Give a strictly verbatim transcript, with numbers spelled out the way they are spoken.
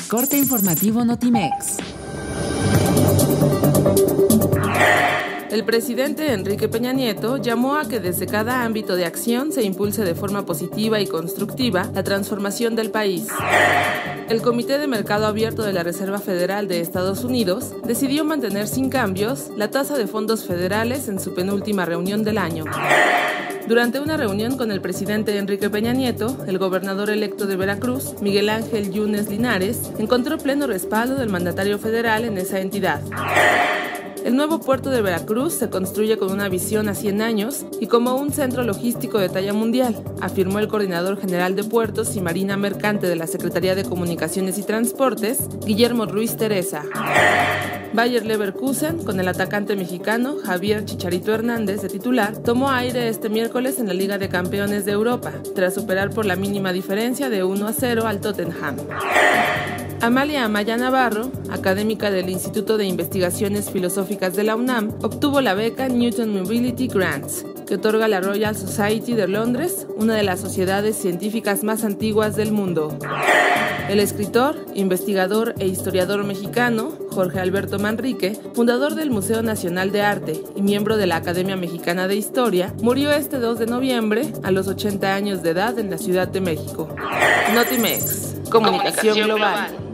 Corte informativo Notimex. El presidente Enrique Peña Nieto llamó a que desde cada ámbito de acción se impulse de forma positiva y constructiva la transformación del país. El Comité de Mercado Abierto de la Reserva Federal de Estados Unidos decidió mantener sin cambios la tasa de fondos federales en su penúltima reunión del año. Durante una reunión con el presidente Enrique Peña Nieto, el gobernador electo de Veracruz, Miguel Ángel Yunes Linares, encontró pleno respaldo del mandatario federal en esa entidad. El nuevo puerto de Veracruz se construye con una visión a cien años y como un centro logístico de talla mundial, afirmó el coordinador general de Puertos y Marina Mercante de la Secretaría de Comunicaciones y Transportes, Guillermo Ruiz Teresa. Bayer Leverkusen, con el atacante mexicano Javier Chicharito Hernández de titular, tomó aire este miércoles en la Liga de Campeones de Europa, tras superar por la mínima diferencia de uno a cero al Tottenham. Amalia Amaya Navarro, académica del Instituto de Investigaciones Filosóficas de la UNAM, obtuvo la beca Newton Mobility Grants, que otorga la Royal Society de Londres, una de las sociedades científicas más antiguas del mundo. El escritor, investigador e historiador mexicano, Jorge Alberto Manrique, fundador del Museo Nacional de Arte y miembro de la Academia Mexicana de Historia, murió este dos de noviembre a los ochenta años de edad en la Ciudad de México. Notimex, comunicación global.